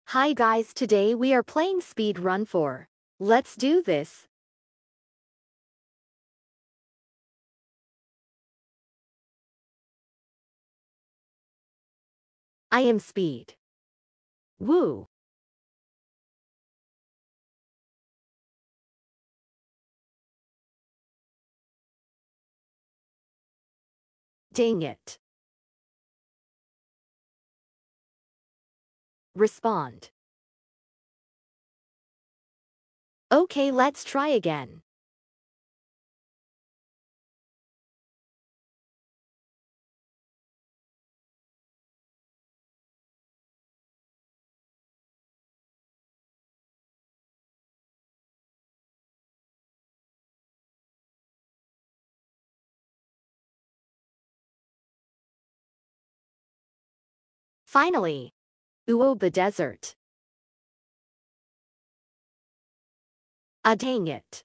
Hi guys, today we are playing Speed Run 4. Let's do this. I am Speed. Woo! Dang it. Respond. Okay, let's try again. Finally. Ooh, the desert. Ah, dang it.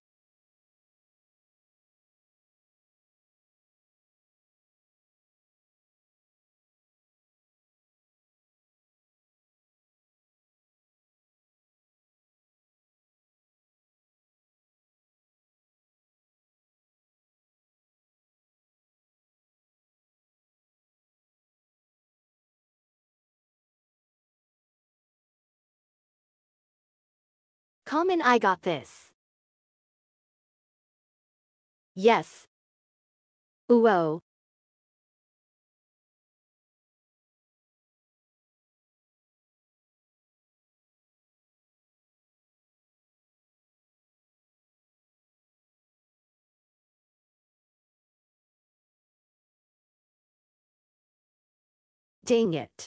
Come in, I got this. Yes. Ooh, oh. Dang it.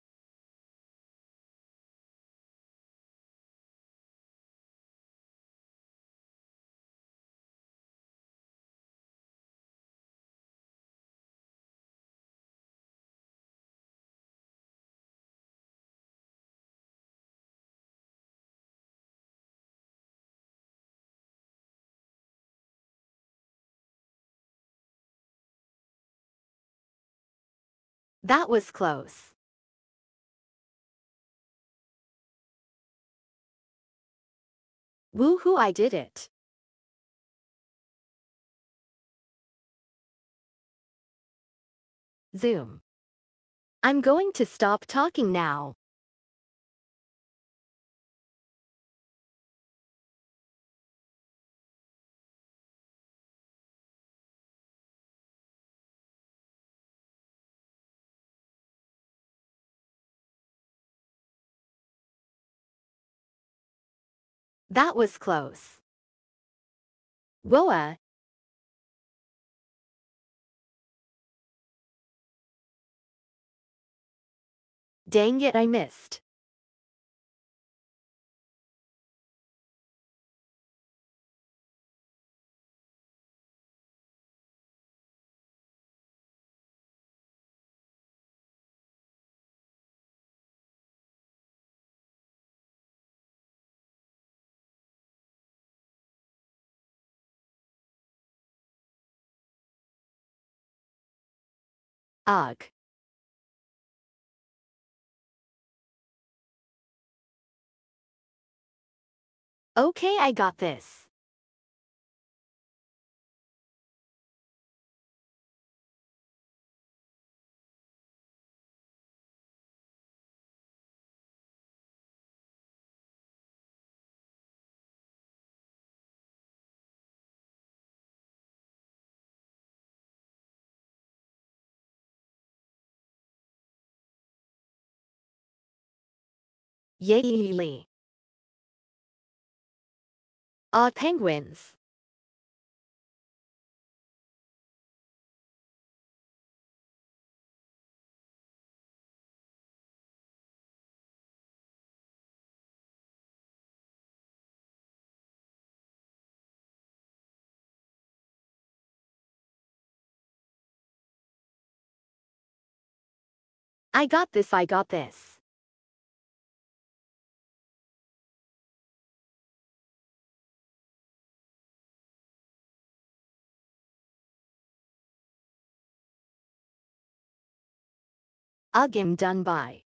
That was close. Woohoo, I did it. Zoom. I'm going to stop talking now. That was close. Whoa. Dang it, I missed. Ugh. Okay, I got this. Yay! Penguins. I got this, I got this. Ugh, I'm done by.